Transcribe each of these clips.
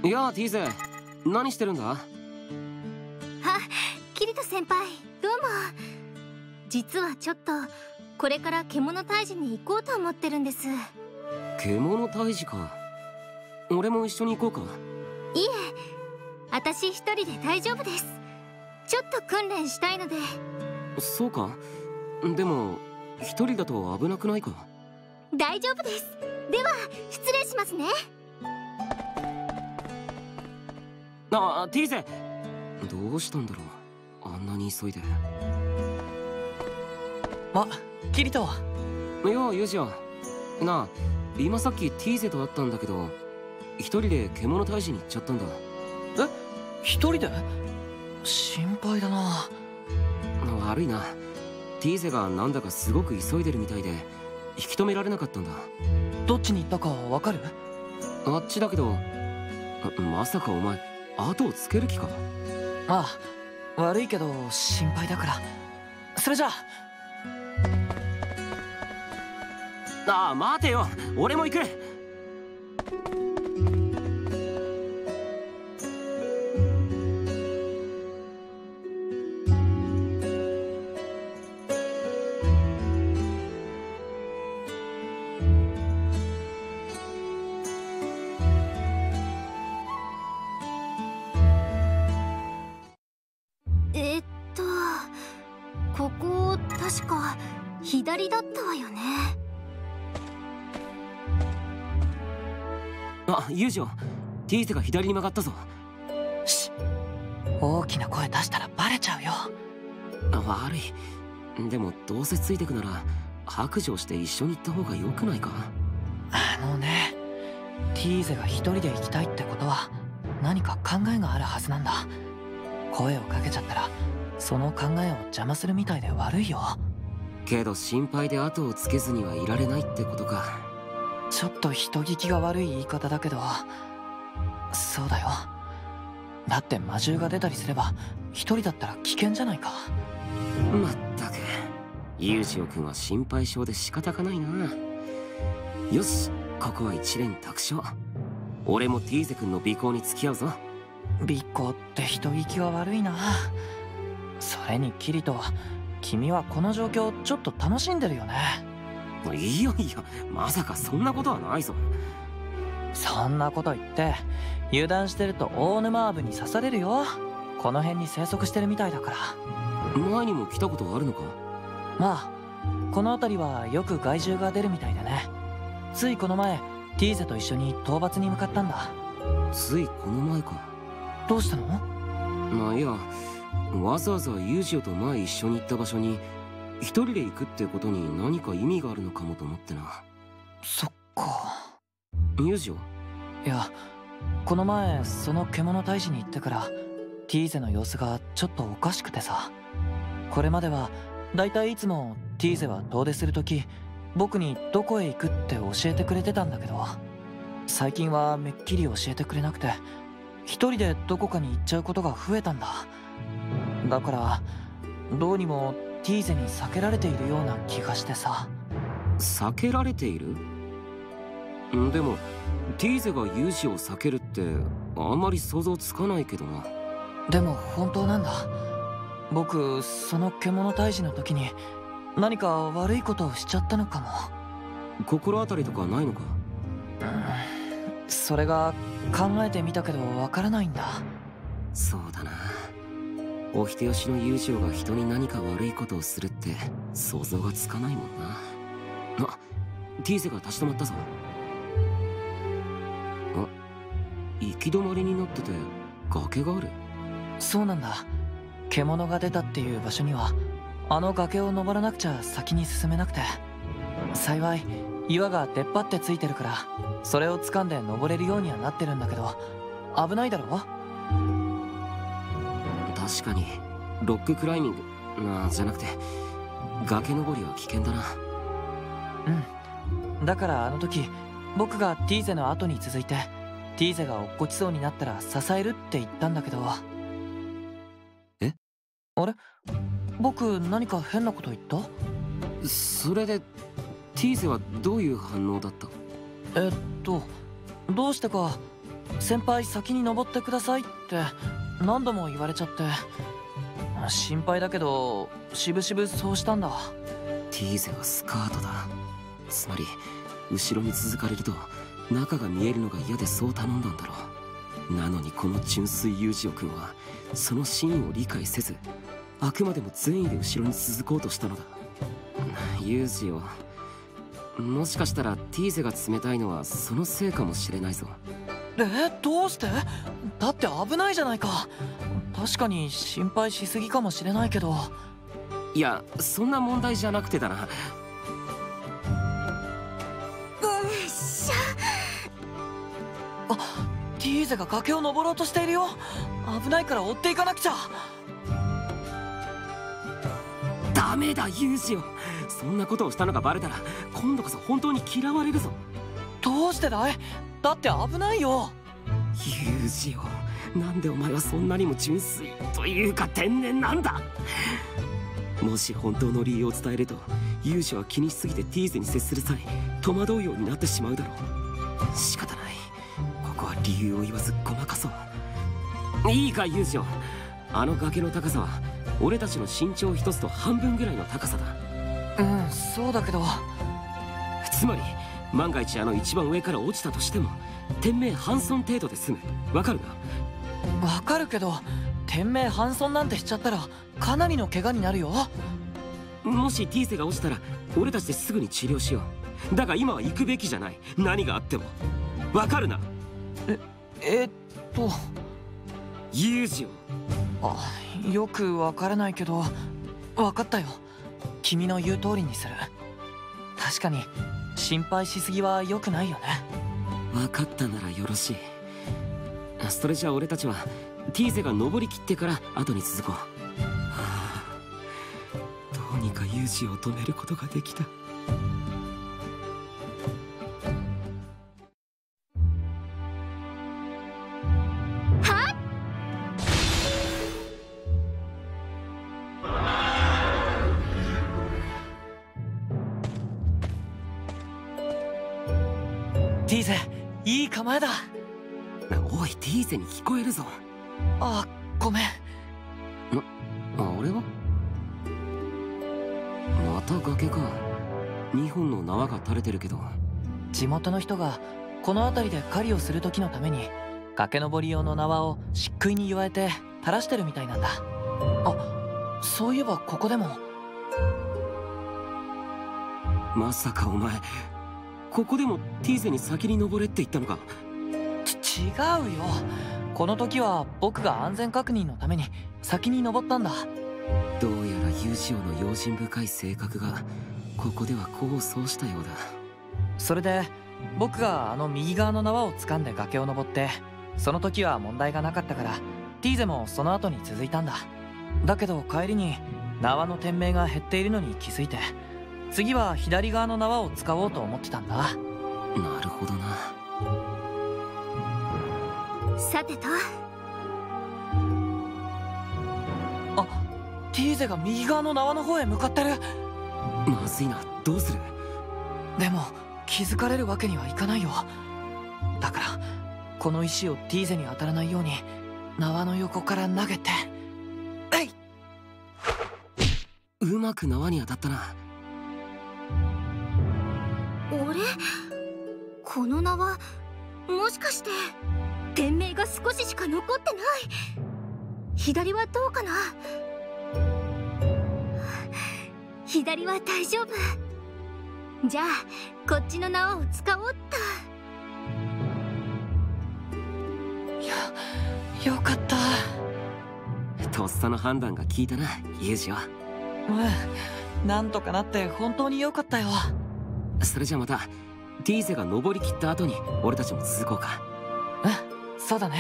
いやー、ティーゼ、何してるんだ？ キリト先輩、どうも。実はちょっとこれから獣退治に行こうと思ってるんです。 獣退治か。俺も一緒に行こうか。 いえ、私一人で大丈夫です。ちょっと訓練したいので。 そうか。でも一人だと危なくないか？ 大丈夫です。では失礼しますね。 あ、ティーゼ、どうしたんだろう、あんなに急いで。 キリト。 いや、ユージやなあ、今さっきティーゼと会ったんだけど、一人で獣退治に行っちゃったんだ。 え、一人で？心配だな。 悪いな。ティーゼがなんだかすごく急いでるみたいで引き止められなかったんだ。 どっちに行ったかわかる？ あっちだけど、まさかお前後をつける気か？ ああ、悪いけど心配だから。それじゃあ。待てよ、俺も行く。 ここ確か左だったわよね。 あ、ユージオ、ティーゼが左に曲がったぞ。 大きな声出したらバレちゃうよ。 悪い。でもどうせついてくなら白状して一緒に行った方が良くないか？ ティーゼが一人で行きたいってことは何か考えがあるはずなんだ。声をかけちゃったらその考えを邪魔するみたいで悪いよ。 けど心配で後をつけずにはいられないってことか。 ちょっと人聞きが悪い言い方だけど、そうだよ。だって魔獣が出たりすれば一人だったら危険じゃないか。 まったく、ユージオ君は心配性で仕方がないな。よし、ここは一蓮托生。俺もティーゼ君の尾行に付き合うぞ。 尾行って人聞きが悪いな。それにキリト、君はこの状況ちょっと楽しんでるよね。 いやいや、まさかそんなことはないぞ。 そんなこと言って油断してると大沼アブに刺されるよ。この辺に生息してるみたいだから。 前にも来たことあるのか？ まあこの辺りはよく害獣が出るみたいでね。ついこの前ティーゼと一緒に討伐に向かったんだ。 ついこの前か。 どうしたの？ いや、わざわざユージオと前一緒に行った場所に一人で行くってことに何か意味があるのかもと思ってな。 そっか。 ユージオ？ いや、この前その獣退治に行ってからティーゼの様子がちょっとおかしくてさ。これまではだいたいいつもティーゼは遠出するとき僕にどこへ行くって教えてくれてたんだけど、最近はめっきり教えてくれなくて一人でどこかに行っちゃうことが増えたんだ。だからどうにもティーゼに避けられているような気がしてさ。 避けられている？でもティーゼがユージを避けるってあんまり想像つかないけどな。 でも本当なんだ。僕その獣退治の時に何か悪いことをしちゃったのかも。 心当たりとかないのか？ それが考えてみたけどわからないんだ。 そうだな。お人よしのユージオが人に何か悪いことをするって想像がつかないもんな。ティーゼが立ち止まったぞ。行き止まりになってて崖がある。 そうなんだ。獣が出たっていう場所にはあの崖を登らなくちゃ先に進めなくて、幸い岩が出っ張ってついてるからそれを掴んで登れるようにはなってるんだけど、危ないだろ？ 確かにロッククライミングじゃなくて崖登りは危険だな。 だからあの時僕がティーゼの後に続いてティーゼが落っこちそうになったら支えるって言ったんだけど。あれ？僕何か変なこと言った？ それでティーゼはどういう反応だった？ どうしてか先輩先に登ってくださいって何度も言われちゃって、心配だけどしぶしぶそうしたんだ。 ティーゼはスカートだ。つまり後ろに続かれると中が見えるのが嫌でそう頼んだんだろう。なのにこの純粋ユージオ君はその真意を理解せず、あくまでも善意で後ろに続こうとしたのだ。ユージオ、もしかしたらティーゼが冷たいのはそのせいかもしれないぞ。 どうして？だって危ないじゃないか。確かに心配しすぎかもしれないけど。 いや、そんな問題じゃなくてだな。 ティーゼが崖を登ろうとしているよ。危ないから追っていかなくちゃ。 ダメだユージオ、そんなことをしたのがバレたら今度こそ本当に嫌われるぞ。 どうしてだい？だって危ないよ。 ユージオ、なんでお前はそんなにも純粋というか天然なんだ。もし本当の理由を伝えるとユージは気にしすぎてティーゼに接する際戸惑うようになってしまうだろう。仕方ない、ここは理由を言わずごまかそう。いいかユージオ、あの崖の高さは俺たちの身長一つと半分ぐらいの高さだ。 うん、そうだけど。 つまり万が一あの一番上から落ちたとしても天命半損程度で済む。わかるな？ わかるけど、天命半損なんてしちゃったらかなりの怪我になるよ。 もしティーゼが落ちたら俺たちですぐに治療しよう。だが今は行くべきじゃない、何があっても。わかるな？ユージオ。 よくわからないけどわかったよ。君の言う通りにする。確かに心配しすぎは良くないよね。 分かったならよろしい。それじゃあ俺たちはティーゼが登りきってから後に続こう。どうにかユージを止めることができた。 ティーゼ、いい構えだ。 おい、ティーゼに聞こえるぞ。 ごめん。 俺はまた崖か。2本の縄が垂れてるけど。 地元の人がこの辺りで狩りをする時のために崖登り用の縄を漆喰に結えて垂らしてるみたいなんだ。そういえばここでも。 まさかお前ここでもティーゼに先に登れって言ったのか？ 違うよ。この時は僕が安全確認のために先に登ったんだ。 どうやらユージオの用心深い性格がここでは功を奏したようだ。 それで僕があの右側の縄を掴んで崖を登って、その時は問題がなかったからティーゼもその後に続いたんだ。だけど帰りに縄の天命が減っているのに気づいて、次は左側の縄を使おうと思ってたんだ。 なるほどな。 さてと、 ティーゼが右側の縄の方へ向かってる。 まずいな、どうする？ でも気づかれるわけにはいかないよ。だからこの石をティーゼに当たらないように縄の横から投げて。 うまく縄に当たったな。 俺、この縄もしかして天命が少ししか残ってない？左はどうかな？左は大丈夫。じゃあこっちの縄を使おうっと。よかった。 とっさの判断が効いたな、ユージは。 なんとかなって本当によかったよ。 それじゃまたティーゼが登りきった後に俺たちも続こうか。 そうだね。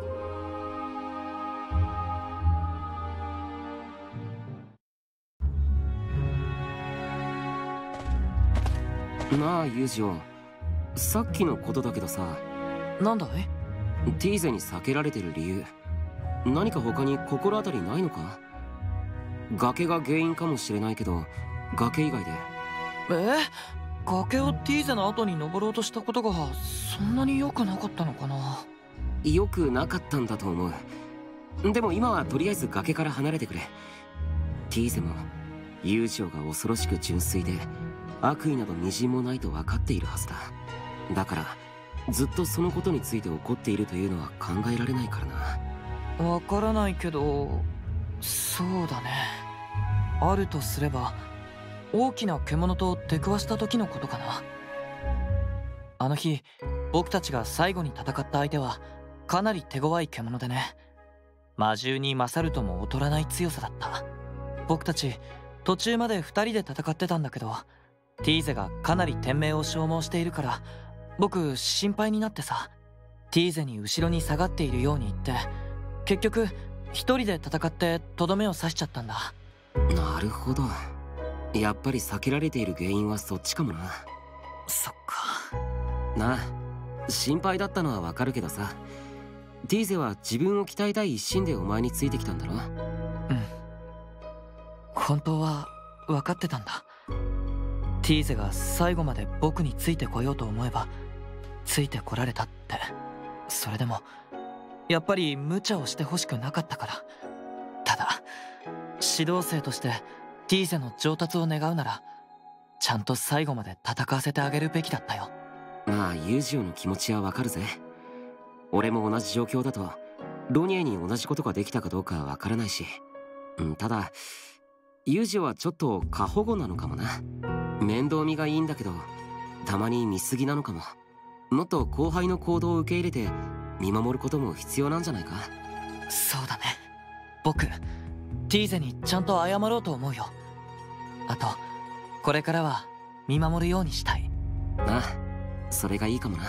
なあユージオ、さっきのことだけどさ。 なんだい？ ティーゼに避けられてる理由、何か他に心当たりないのか？崖が原因かもしれないけど崖以外で。 崖をティーゼの後に登ろうとしたことがそんなに良くなかったのかな。 良くなかったんだと思う。でも今はとりあえず崖から離れてくれ。ティーゼも友情が恐ろしく純粋で悪意などみじんもないと分かっているはずだ。だからずっとそのことについて怒っているというのは考えられないからな。 わからないけど、そうだね。あるとすれば大きな獣と出くわした時のことかな。あの日僕たちが最後に戦った相手はかなり手強い獣でね、魔獣に勝るとも劣らない強さだった。僕たち途中まで2人で戦ってたんだけど、ティーゼがかなり天命を消耗しているから僕心配になってさ、ティーゼに後ろに下がっているように言って結局一人で戦ってとどめを刺しちゃったんだ。 なるほど、やっぱり避けられている原因はそっちかもな。 そっかなあ、心配だったのはわかるけどさ、ティーゼは自分を鍛えたい一心でお前についてきたんだろ。 うん、本当は分かってたんだ。ティーゼが最後まで僕についてこようと思えばついてこられたって。それでもやっぱり無茶をしてほしくなかったから。ただ指導生としてティーゼの上達を願うならちゃんと最後まで戦わせてあげるべきだったよ。 まあユージオの気持ちはわかるぜ。俺も同じ状況だとロニエに同じことができたかどうかわからないし、ただユージオはちょっと過保護なのかもな。面倒見がいいんだけどたまに見過ぎなのかも。もっと後輩の行動を受け入れて見守ることも必要なんじゃないか。 そうだね。僕ティーゼにちゃんと謝ろうと思うよ。あとこれからは見守るようにしたい。 ああ、それがいいかもな。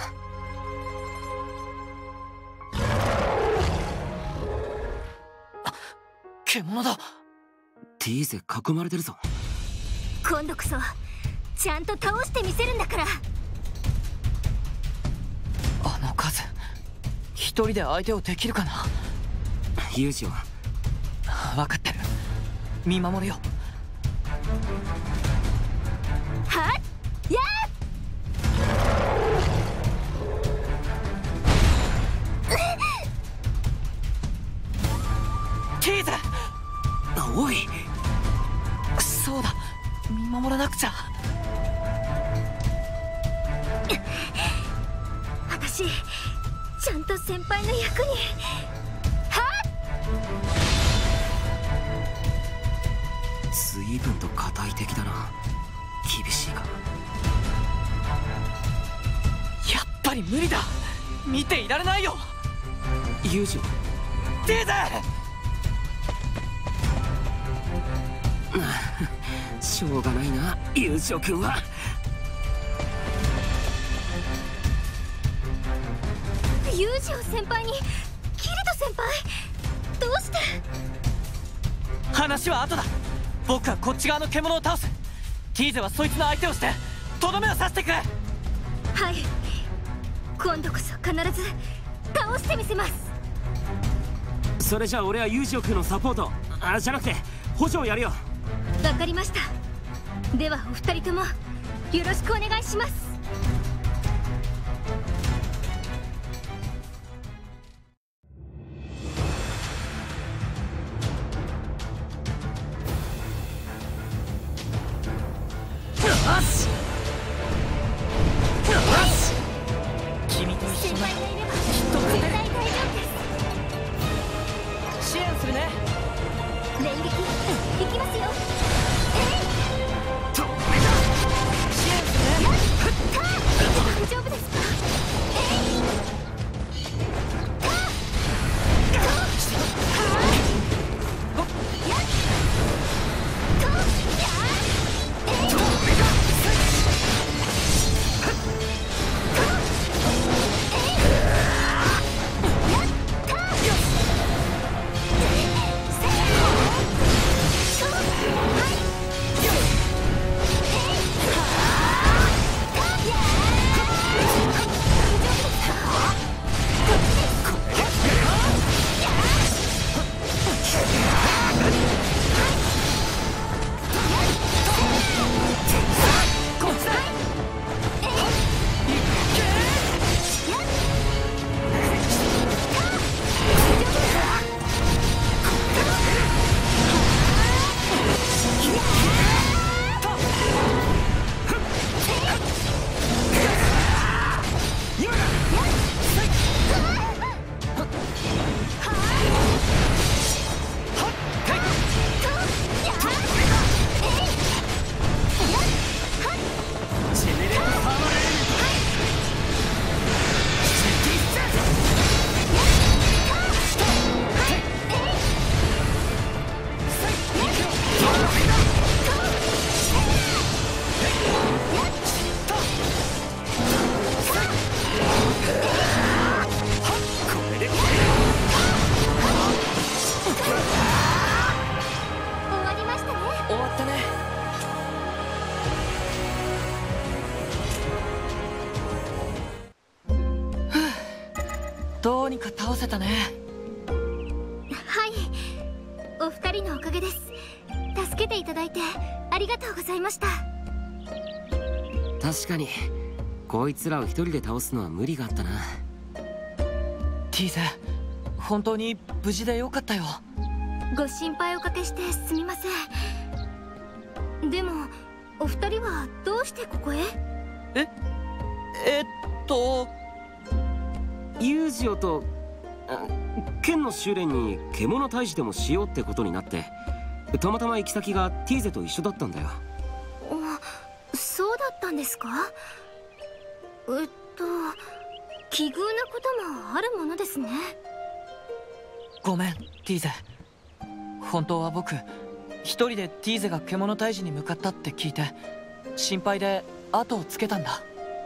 獣だ。 ティーゼ囲まれてるぞ。 今度こそちゃんと倒してみせるんだから。 あの数一人で相手をできるかな。 ユージオ、 分かってる。見守るよ。 はっやっティーゼ。 おい、 そうだ、見守らなくちゃ。 私ちゃんと先輩の役に。はっ随分と硬い敵だな。厳しいか。 やっぱり無理だ。見ていられないよ。 ユージオ、 ティーゼ。 しょうがないな、優勝君は。 ユージオ先輩にキリト先輩、どうして。 話は後だ。僕はこっち側の獣を倒す。ティーゼはそいつの相手をしてとどめを刺してくれ。 はい、今度こそ必ず倒してみせます。 それじゃあ俺はユージオ君のサポート、じゃなくて補助をやるよ。 わかりました。ではお二人ともよろしくお願いします。 君と一緒なら先輩がいればきっと勝てる。 絶対大丈夫です。 支援するね。 連撃いきますよ。 支援するね。 大丈夫ですか。 どうにか倒せたね。 はい、お二人のおかげです。助けていただいてありがとうございました。 確かにこいつらを一人で倒すのは無理があったな。 ティーゼ、本当に無事でよかったよ。 ご心配おかけしてすみません。でもお二人はどうしてここへ？ ユージオと剣の修練に獣退治でもしようってことになって、たまたま行き先がティーゼと一緒だったんだよ。 そうだったんですか？奇遇なこともあるものですね。 ごめんティーゼ。本当は僕一人でティーゼが獣退治に向かったって聞いて心配で後をつけたんだ。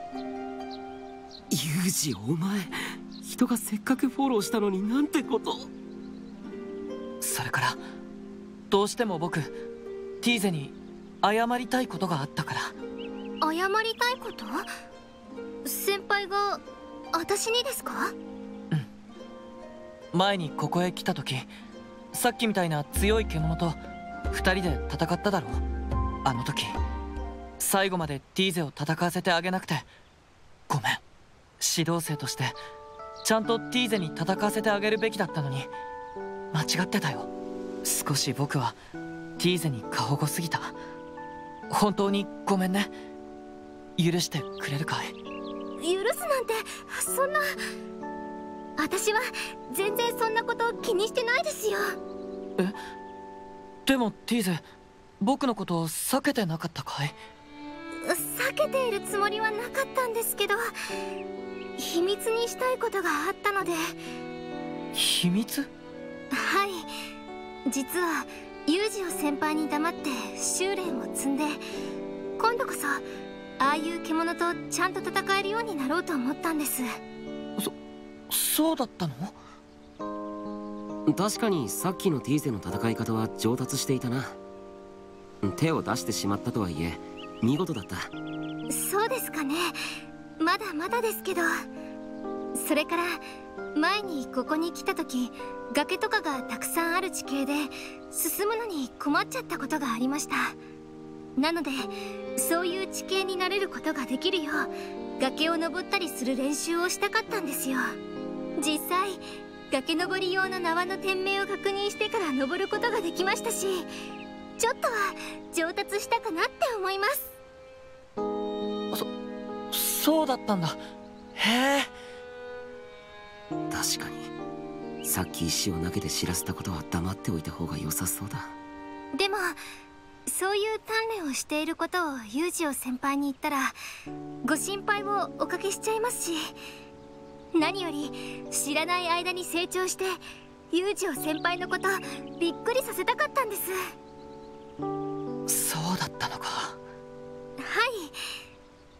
ユージ、お前人がせっかくフォローしたのになんてこと。 それからどうしても僕ティーゼに謝りたいことがあったから。 謝りたいこと？先輩が私にですか？ うん。前にここへ来た時、さっきみたいな強い獣と二人で戦っただろう。あの時最後までティーゼを戦わせてあげなくてごめん。指導生としてちゃんとティーゼに戦わせてあげるべきだったのに間違ってたよ。少し僕はティーゼに過保護すぎた。本当にごめんね。許してくれるかい？ 許すなんて、そんな。私は全然そんなこと気にしてないですよ。 でもティーゼ、僕のことを避けてなかったかい？ 避けているつもりはなかったんですけど、秘密にしたいことがあったので。 秘密？ はい、実はユージオ先輩に黙って修練を積んで、今度こそああいう獣とちゃんと戦えるようになろうと思ったんです。 そうだったの？ 確かにさっきのティーゼの戦い方は上達していたな。手を出してしまったとはいえ見事だった。 そうですかね。まだまだですけど。それから前にここに来た時、崖とかがたくさんある地形で進むのに困っちゃったことがありました。なのでそういう地形になれることができるよう崖を登ったりする練習をしたかったんですよ。実際崖登り用の縄の店名を確認してから登ることができましたし、ちょっとは上達したかなって思います。 そうだったんだ。へえ。 確かにさっき石を投げて知らせたことは黙っておいた方が良さそうだ。 でもそういう鍛錬をしていることをユージオ先輩に言ったらご心配をおかけしちゃいますし、何より知らない間に成長してユージオ先輩のことびっくりさせたかったんです。 そうだったのか。 はい。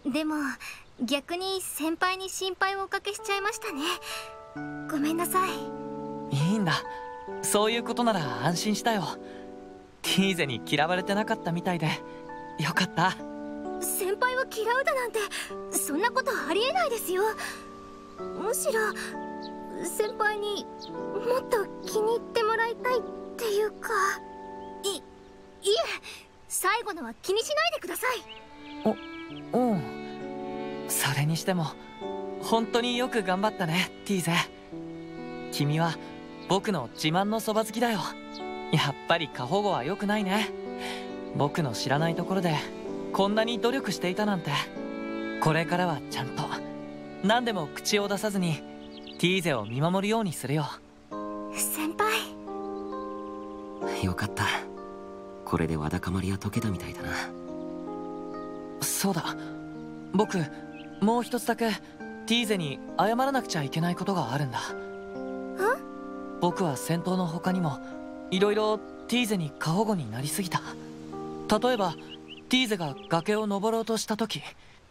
でも逆に先輩に心配をおかけしちゃいましたね。ごめんなさい。 いいんだ。そういうことなら安心したよ。ティーゼに嫌われてなかったみたいでよかった。 先輩を嫌うだなんてそんなことありえないですよ。むしろ先輩にもっと気に入ってもらいたいっていうか。いえ、最後のは気にしないでください。 うん。それにしても本当によく頑張ったねティーゼ。君は僕の自慢のそば好きだよ。やっぱり過保護は良くないね。僕の知らないところでこんなに努力していたなんて。これからはちゃんと何でも口を出さずにティーゼを見守るようにするよ。 先輩。 よかった。これでわだかまりは解けたみたいだな。 そうだ、僕もう一つだけティーゼに謝らなくちゃいけないことがあるんだ。僕は戦闘の他にもいろいろティーゼに過保護になりすぎた。例えばティーゼが崖を登ろうとした時。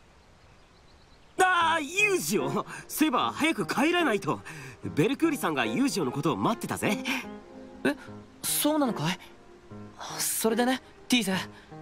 ユージオ、そういえば早く帰らないと。ベルクーリさんがユージオのことを待ってたぜ。 そうなのかい？それでねティーゼ。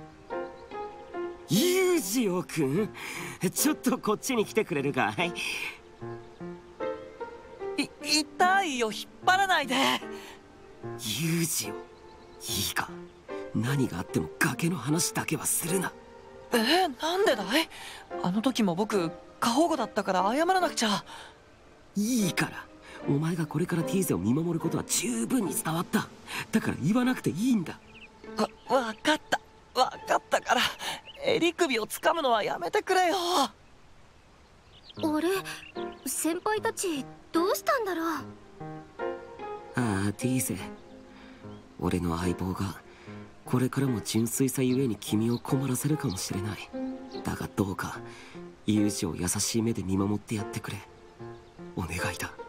ユージオくん、ちょっとこっちに来てくれるかい？ 痛いよ、引っ張らないで。 ユージよ、いいか、何があっても崖の話だけはするな。 なんでだい？あの時も僕過保護だったから謝らなくちゃ。 いいから、お前がこれからティーゼを見守ることは十分に伝わった。だから言わなくていいんだ。 わかったから、襟首を掴むのはやめてくれよ。 あれ、先輩たちどうしたんだろう。 ああ、ティーゼ、俺の相棒がこれからも純粋さゆえに君を困らせるかもしれない。だがどうかユージを優しい目で見守ってやってくれ。お願いだ。